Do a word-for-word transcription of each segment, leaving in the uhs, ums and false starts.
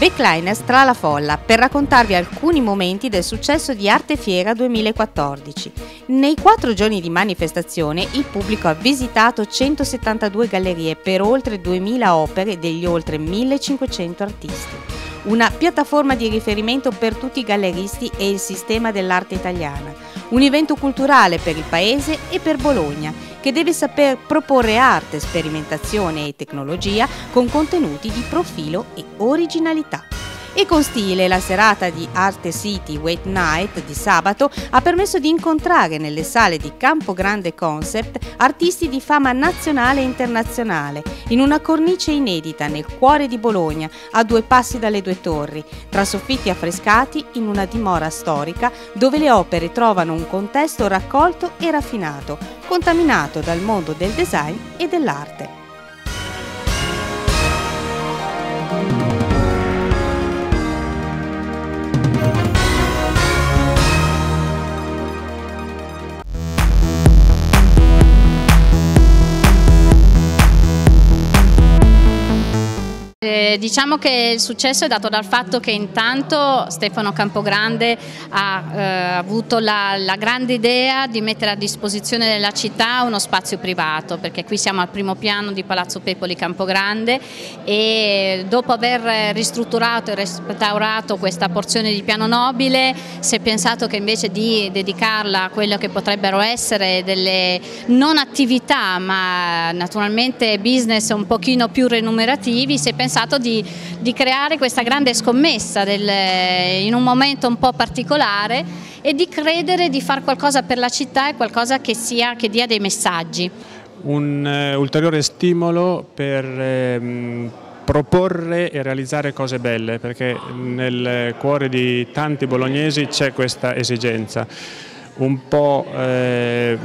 Backliners tra la folla per raccontarvi alcuni momenti del successo di Arte Fiera duemilaquattordici. Nei quattro giorni di manifestazione il pubblico ha visitato centosettantadue gallerie per oltre duemila opere degli oltre millecinquecento artisti. Una piattaforma di riferimento per tutti i galleristi e il sistema dell'arte italiana. Un evento culturale per il paese e per Bologna, che deve saper proporre arte, sperimentazione e tecnologia con contenuti di profilo e originalità. E con stile la serata di Arte City Wait Night di sabato ha permesso di incontrare nelle sale di Campo Grande Concept artisti di fama nazionale e internazionale, in una cornice inedita nel cuore di Bologna, a due passi dalle due torri, tra soffitti affrescati in una dimora storica dove le opere trovano un contesto raccolto e raffinato, contaminato dal mondo del design e dell'arte. Eh, diciamo che il successo è dato dal fatto che intanto Stefano Campogrande ha eh, avuto la, la grande idea di mettere a disposizione della città uno spazio privato, perché qui siamo al primo piano di Palazzo Pepoli Campogrande e dopo aver ristrutturato e restaurato questa porzione di piano nobile si è pensato che invece di dedicarla a quello che potrebbero essere delle non attività ma naturalmente business un pochino più remunerativi, si è pensato Di, di creare questa grande scommessa del, in un momento un po' particolare e di credere di fare qualcosa per la città e qualcosa che, sia, che dia dei messaggi. Un uh, ulteriore stimolo per ehm, proporre e realizzare cose belle, perché nel cuore di tanti bolognesi c'è questa esigenza un po' eh,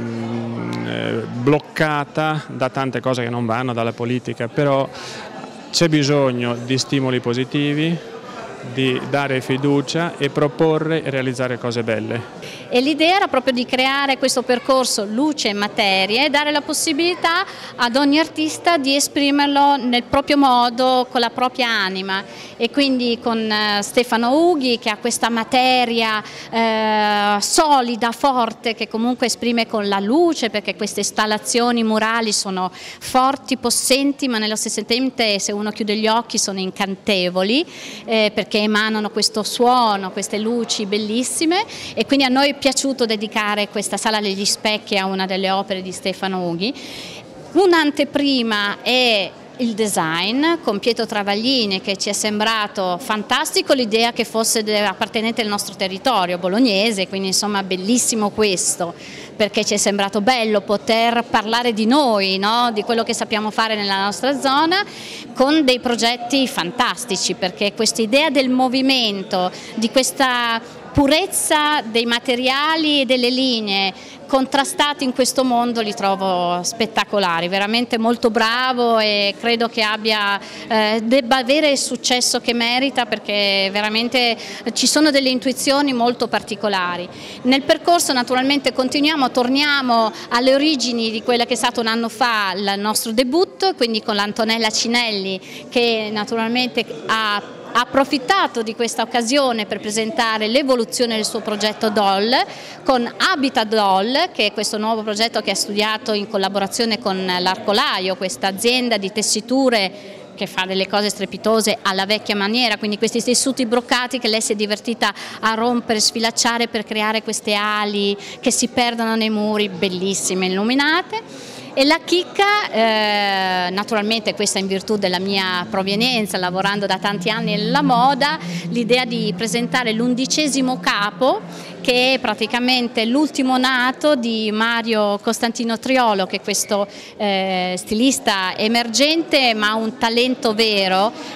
bloccata da tante cose che non vanno, dalla politica, però c'è bisogno di stimoli positivi, di dare fiducia e proporre e realizzare cose belle. E l'idea era proprio di creare questo percorso luce e materia e dare la possibilità ad ogni artista di esprimerlo nel proprio modo, con la propria anima, e quindi con Stefano Ughi che ha questa materia eh, solida, forte, che comunque esprime con la luce, perché queste installazioni murali sono forti, possenti, ma nello stesso tempo se uno chiude gli occhi sono incantevoli eh, perché emanano questo suono, queste luci bellissime, e quindi a noi è piaciuto dedicare questa Sala degli Specchi a una delle opere di Stefano Ughi. Un'anteprima è il design con Pietro Travaglini, che ci è sembrato fantastico l'idea che fosse appartenente al nostro territorio bolognese, quindi insomma bellissimo questo, perché ci è sembrato bello poter parlare di noi, no? Di quello che sappiamo fare nella nostra zona, con dei progetti fantastici, perché questa idea del movimento, di questa purezza dei materiali e delle linee contrastati in questo mondo li trovo spettacolari, veramente molto bravo, e credo che abbia, eh, debba avere il successo che merita, perché veramente ci sono delle intuizioni molto particolari. Nel percorso naturalmente continuiamo, torniamo alle origini di quella che è stato un anno fa il nostro debutto, quindi con l'Antonella Cinelli, che naturalmente ha ha approfittato di questa occasione per presentare l'evoluzione del suo progetto Doll con Habitat Doll, che è questo nuovo progetto che ha studiato in collaborazione con l'Arcolaio, questa azienda di tessiture che fa delle cose strepitose alla vecchia maniera, quindi questi tessuti broccati che lei si è divertita a rompere, sfilacciare per creare queste ali che si perdono nei muri, bellissime, illuminate. E la chicca, eh, naturalmente questa in virtù della mia provenienza, lavorando da tanti anni nella moda, l'idea di presentare l'undicesimo capo, che è praticamente l'ultimo nato di Mario Costantino Triolo, che è questo eh, stilista emergente ma un talento vero,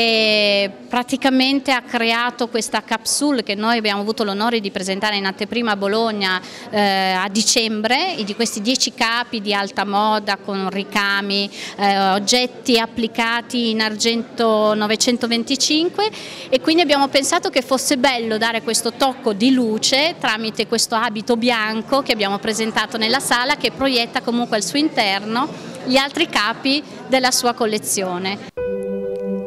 che praticamente ha creato questa capsule che noi abbiamo avuto l'onore di presentare in anteprima a Bologna eh, a dicembre, di questi dieci capi di alta moda con ricami, eh, oggetti applicati in argento novecentoventicinque, e quindi abbiamo pensato che fosse bello dare questo tocco di luce tramite questo abito bianco che abbiamo presentato nella sala, che proietta comunque al suo interno gli altri capi della sua collezione.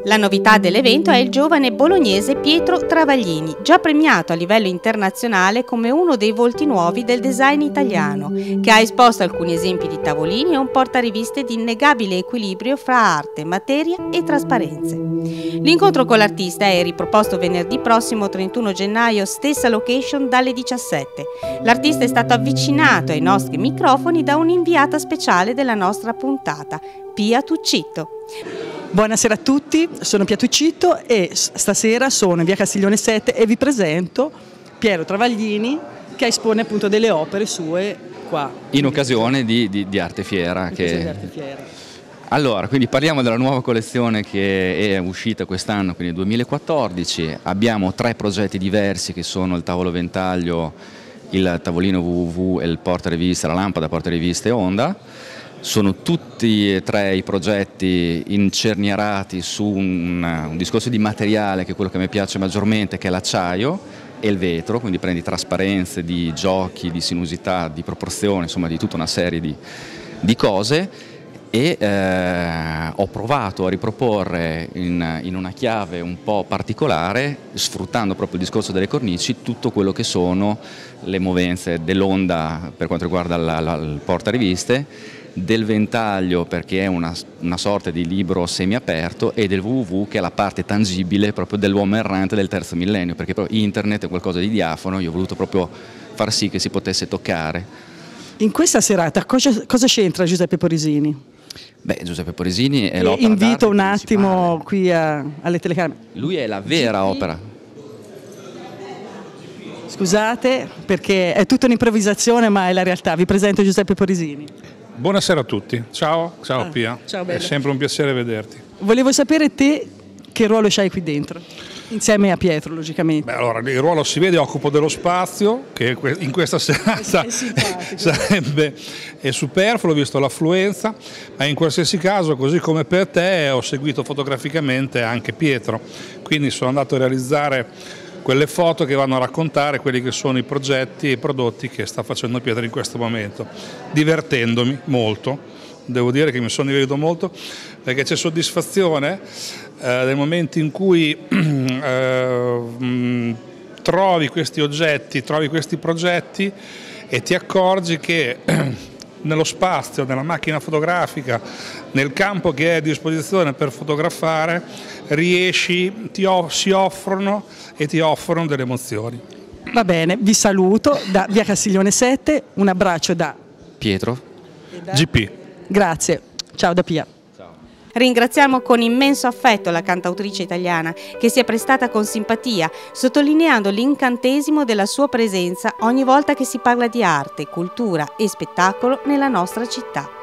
La novità dell'evento è il giovane bolognese Pietro Travaglini, già premiato a livello internazionale come uno dei volti nuovi del design italiano, che ha esposto alcuni esempi di tavolini e un portariviste di innegabile equilibrio fra arte, materia e trasparenze. L'incontro con l'artista è riproposto venerdì prossimo trentuno gennaio, stessa location dalle diciassette. L'artista è stato avvicinato ai nostri microfoni da un'inviata speciale della nostra puntata, Pia Tuccitto. Buonasera a tutti, sono Pia Tuccitto e stasera sono in via Castiglione sette e vi presento Piero Travaglini, che espone appunto delle opere sue qua. In occasione di, di, di Arte Fiera. Che... di Arte Fiera. Allora, quindi parliamo della nuova collezione che è uscita quest'anno, quindi duemilaquattordici. Abbiamo tre progetti diversi che sono il tavolo ventaglio, il tavolino www e il portariviste, la lampada portariviste Onda. Sono tutti e tre i progetti incernierati su un, un discorso di materiale che è quello che mi piace maggiormente, che è l'acciaio e il vetro, quindi prendi trasparenze, di giochi, di sinusità, di proporzione, insomma di tutta una serie di, di cose e eh, ho provato a riproporre in, in una chiave un po' particolare, sfruttando proprio il discorso delle cornici, tutto quello che sono le movenze dell'onda per quanto riguarda la, la, il portariviste, del ventaglio perché è una, una sorta di libro semiaperto e del www che è la parte tangibile proprio dell'uomo errante del terzo millennio, perché proprio internet è qualcosa di diafano, io ho voluto proprio far sì che si potesse toccare. In questa serata cosa, cosa c'entra Giuseppe Poresini? Beh, Giuseppe Poresini è l'opera invito un attimo principale. Qui a, alle telecamere. Lui è la vera G P. opera. Scusate perché è tutta un'improvvisazione ma è la realtà, vi presento Giuseppe Poresini. Buonasera a tutti, ciao, ciao ah, Pia, ciao, è sempre un piacere vederti. Volevo sapere te che ruolo c'hai qui dentro, insieme a Pietro logicamente. Beh, allora, il ruolo si vede, occupo dello spazio, che in questa serata è sarebbe è superfluo visto l'affluenza, ma in qualsiasi caso, così come per te, ho seguito fotograficamente anche Pietro, quindi sono andato a realizzare quelle foto che vanno a raccontare quelli che sono i progetti e i prodotti che sta facendo Pietro in questo momento, divertendomi molto, devo dire che mi sono divertito molto perché c'è soddisfazione eh, nel momento in cui eh, mh, trovi questi oggetti, trovi questi progetti e ti accorgi che nello spazio, nella macchina fotografica, nel campo che è a disposizione per fotografare, riesci, ti off- si offrono e ti offrono delle emozioni. Va bene, vi saluto da via Castiglione sette, un abbraccio da Pietro. da... G P. Grazie, ciao da Pia. Ringraziamo con immenso affetto la cantautrice italiana che si è prestata con simpatia, sottolineando l'incantesimo della sua presenza ogni volta che si parla di arte, cultura e spettacolo nella nostra città.